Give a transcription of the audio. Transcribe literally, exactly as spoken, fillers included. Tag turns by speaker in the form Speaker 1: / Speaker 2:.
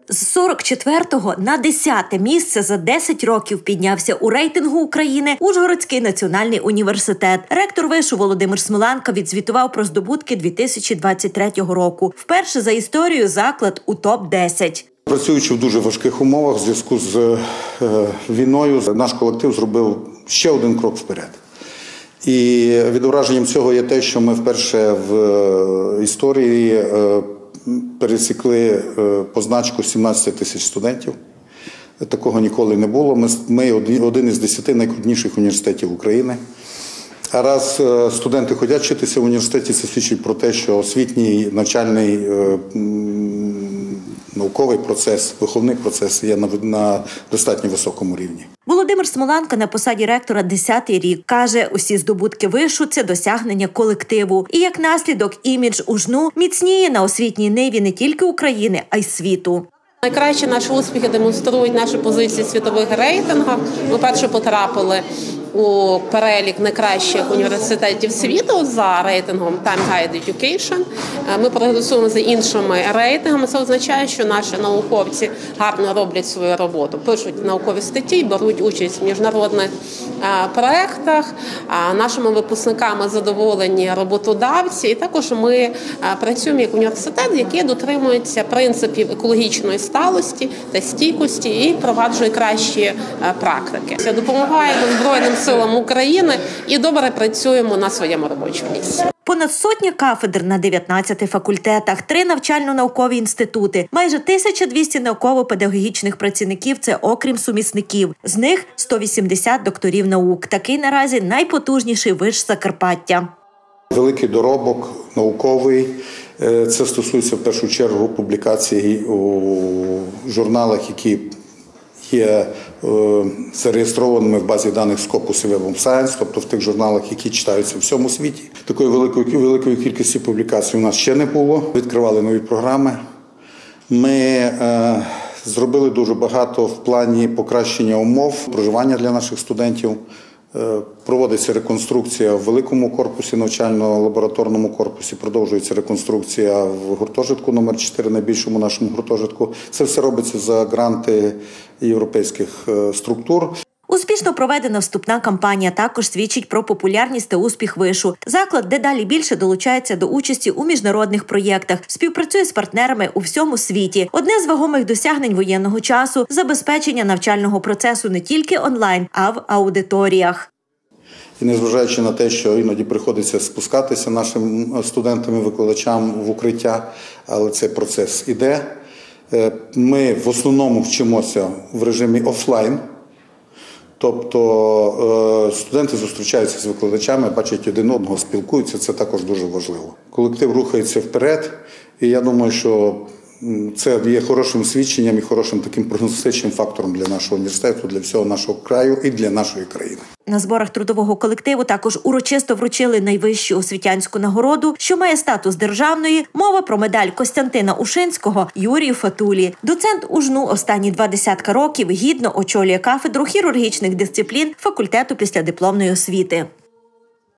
Speaker 1: З сорок четвертого на десяте місце за десять років піднявся у рейтингу України Ужгородський національний університет. Ректор вишу Володимир Смоленко відзвітував про здобутки дві тисячі двадцять третього року. Вперше за історію заклад у топ десять.
Speaker 2: Працюючи в дуже важких умовах в зв'язку з е, війною, наш колектив зробив ще один крок вперед. І відображенням цього є те, що ми вперше в е, історії е, пересікли е, позначку сімнадцять тисяч студентів. Такого ніколи не було. Ми, ми один із десяти найкрупніших університетів України. А раз е, студенти хочуть вчитися в університеті, це свідчить про те, що освітній, навчальний, е, науковий процес, виховний процес є на, на достатньо високому рівні.
Speaker 1: Володимир Смоленко на посаді ректора десятий рік. Каже, усі здобутки вишу – це досягнення колективу. І як наслідок імідж УЖНУ міцніє на освітній ниві не тільки України, а й світу.
Speaker 3: Найкращі наші успіхи демонструють наші позиції в світових рейтингах. Ми перше потрапили у перелік найкращих університетів світу за рейтингом Time Guide Education. Ми прогресуємо за іншими рейтингами. Це означає, що наші науковці гарно роблять свою роботу, пишуть наукові статті, беруть участь в міжнародних проєктах. Нашими випускниками задоволені роботодавці. І також ми працюємо як університет, який дотримується принципів екологічної сталості та стійкості і впроваджує кращі практики. Це допомагає Збройним силам України і добре працюємо на своєму робочому місці.
Speaker 1: Понад сотня кафедр на дев'ятнадцяти факультетах, три навчально-наукові інститути, майже тисяча двісті науково-педагогічних працівників – це окрім сумісників. З них сто вісімдесят докторів наук. Такий наразі найпотужніший виш Закарпаття.
Speaker 2: Великий доробок науковий. Це стосується в першу чергу публікацій у журналах, які є е, зареєстрованими в базі даних Scopus і Web of Science, тобто в тих журналах, які читаються в всьому світі. Такої великої, великої кількості публікацій у нас ще не було. Відкривали нові програми. Ми е, зробили дуже багато в плані покращення умов проживання для наших студентів. Е, проводиться реконструкція в великому корпусі, навчально-лабораторному корпусі, продовжується реконструкція в гуртожитку номер чотири, найбільшому нашому гуртожитку. Це все робиться за гранти європейських е, структур.
Speaker 1: Успішно проведена вступна кампанія також свідчить про популярність та успіх вишу. Заклад дедалі більше долучається до участі у міжнародних проєктах, співпрацює з партнерами у всьому світі. Одне з вагомих досягнень воєнного часу – забезпечення навчального процесу не тільки онлайн, а в аудиторіях.
Speaker 2: І незважаючи на те, що іноді приходиться спускатися нашим студентам і викладачам в укриття, але цей процес іде. Ми в основному вчимося в режимі офлайн. Тобто студенти зустрічаються з викладачами, бачать один одного, спілкуються, це також дуже важливо. Колектив рухається вперед, і я думаю, що це є хорошим свідченням і хорошим таким прогностичним фактором для нашого університету, для всього нашого краю і для нашої країни.
Speaker 1: На зборах трудового колективу також урочисто вручили найвищу освітянську нагороду, що має статус державної. Мова про медаль Костянтина Ушинського Юрію Фатулі. Доцент УЖНУ останні два десятка років гідно очолює кафедру хірургічних дисциплін факультету післядипломної освіти.